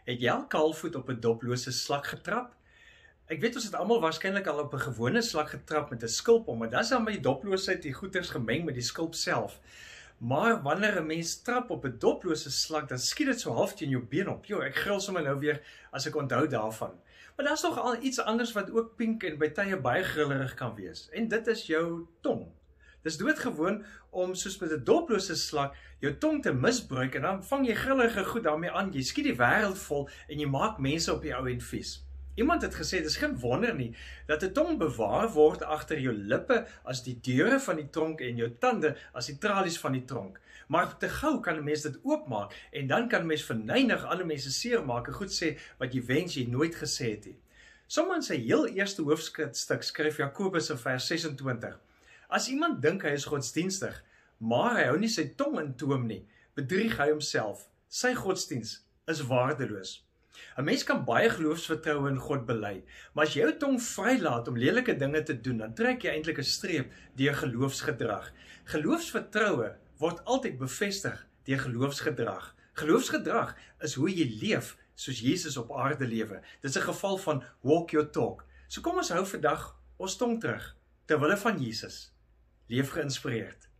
Het jy al kaalvoet op 'n doplose slak getrap? Ek weet ons het almal waarskynlik al op 'n gewone slak getrap met 'n skulp om, maar dan is dan met die doploosheid die goeters gemeng met die skulp self. Maar wanneer 'n mens trap op 'n doplose slak, dan skiet dit so half teen jou been op. Jo, ek gril sommer nou weer as ek onthou daarvan. Maar daar's nog al iets anders wat ook pink en by tye baie grillerig kan wees. En dit is jou tong. Dis doodgewoon om soos met 'n doplose slak jou tong te misbruik en dan vang jy grillerige goed daarmee aan. Jy skiet die wêreld vol en jy maak mense op die ou end vies. Iemand het gesê, dis geen wonder nie, dat 'n tong bewaar word agter jou lippe as die deure van die tronk en jou tande as die tralies van die tronk. Maar te gou kan 'n mens dit oopmaak en dan kan 'n mens verneig ander mense seermaak en goed sê wat jy wens jy nooit gesê het nie. Sommige in sy heel eerste hoofstuk skryf Jakobus in vers 26. As iemand dink hy is godsdienstig, maar hy hou nie sy tong in toom nie, bedrieg hy homself. Sy godsdiens is waardeloos. 'n Mens kan baie geloofsvertroue in God bely, maar as jy jou tong vrylaat om lelike dinge te doen, dan trek jy eintlik 'n streep deur geloofsgedrag. Geloofsvertroue word altyd bevestig deur geloofsgedrag. Geloofsgedrag is hoe jy leef soos Jesus op aarde lewe. Dit is 'n geval van walk your talk. So kom ons hou vandag ons tong terug ter wille van Jesus. Leef geïnspireerd.